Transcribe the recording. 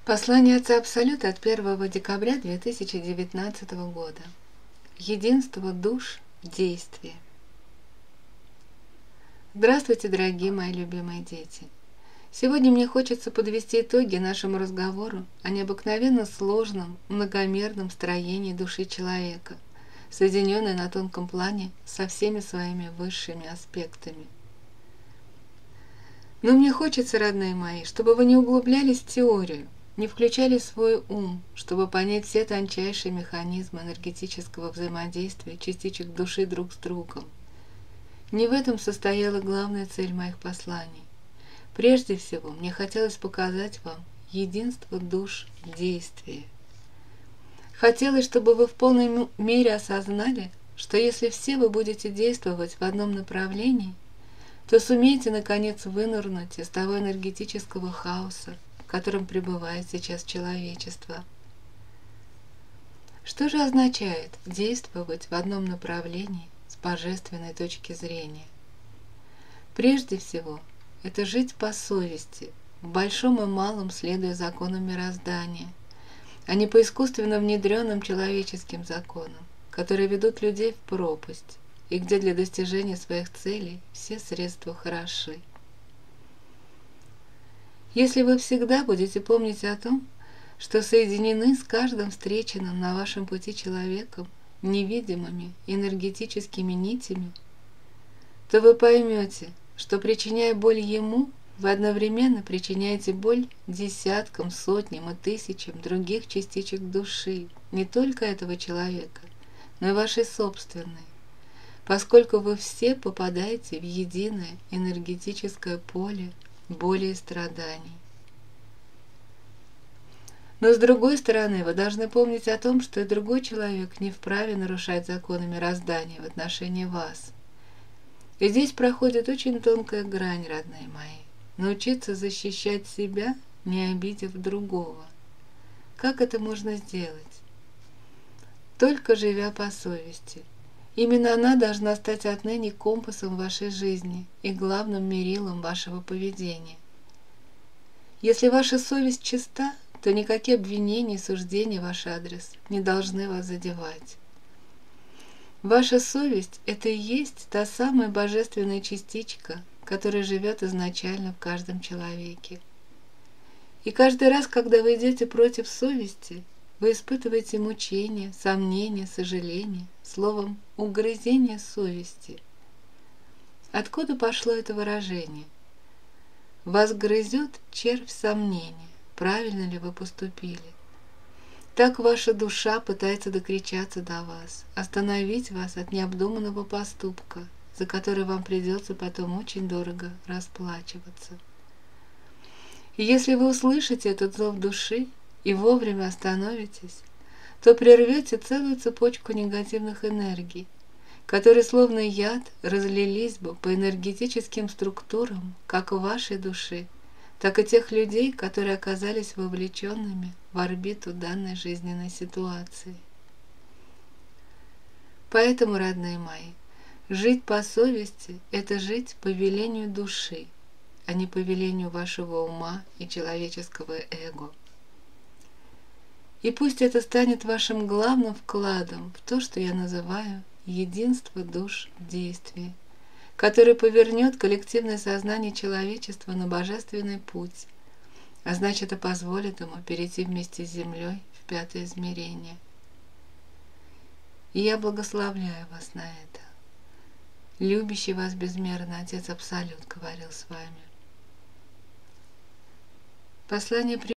Послание Отца Абсолюта от 1 декабря 2019 года. Единство душ в действии. Здравствуйте, дорогие мои любимые дети! Сегодня мне хочется подвести итоги нашему разговору о необыкновенно сложном, многомерном строении души человека, соединенной на тонком плане со всеми своими высшими аспектами. Но мне хочется, родные мои, чтобы вы не углублялись в теорию, не включали свой ум, чтобы понять все тончайшие механизмы энергетического взаимодействия частичек души друг с другом. Не в этом состояла главная цель моих посланий. Прежде всего, мне хотелось показать вам единство душ в действии. Хотелось, чтобы вы в полной мере осознали, что если все вы будете действовать в одном направлении, то сумеете, наконец, вынырнуть из того энергетического хаоса, в котором пребывает сейчас человечество. Что же означает действовать в одном направлении с божественной точки зрения? Прежде всего, это жить по совести, в большом и малом следуя законам мироздания, а не по искусственно внедренным человеческим законам, которые ведут людей в пропасть, и где для достижения своих целей все средства хороши. Если вы всегда будете помнить о том, что соединены с каждым встреченным на вашем пути человеком невидимыми энергетическими нитями, то вы поймете, что, причиняя боль ему, вы одновременно причиняете боль десяткам, сотням и тысячам других частичек души, не только этого человека, но и вашей собственной, поскольку вы все попадаете в единое энергетическое поле боли и страданий. Но с другой стороны, вы должны помнить о том, что и другой человек не вправе нарушать законы мироздания в отношении вас. И здесь проходит очень тонкая грань, родные мои. Научиться защищать себя, не обидев другого. Как это можно сделать? Только живя по совести. Именно она должна стать отныне компасом вашей жизни и главным мерилом вашего поведения. Если ваша совесть чиста, то никакие обвинения и суждения в ваш адрес не должны вас задевать. Ваша совесть – это и есть та самая божественная частичка, которая живет изначально в каждом человеке. И каждый раз, когда вы идете против совести, вы испытываете мучения, сомнения, сожаления, словом, угрызение совести. Откуда пошло это выражение? Вас грызет червь сомнения, правильно ли вы поступили. Так ваша душа пытается докричаться до вас, остановить вас от необдуманного поступка, за который вам придется потом очень дорого расплачиваться. И если вы услышите этот зов души и вовремя остановитесь, то прервете целую цепочку негативных энергий, которые словно яд разлились бы по энергетическим структурам как в вашей душе, так и тех людей, которые оказались вовлеченными в орбиту данной жизненной ситуации. Поэтому, родные мои, жить по совести – это жить по велению души, а не по велению вашего ума и человеческого эго. И пусть это станет вашим главным вкладом в то, что я называю единство душ в действии, который повернет коллективное сознание человечества на божественный путь, а значит и позволит ему перейти вместе с Землей в 5-е измерение. И я благословляю вас на это. Любящий вас безмерно Отец Абсолют говорил с вами. Послание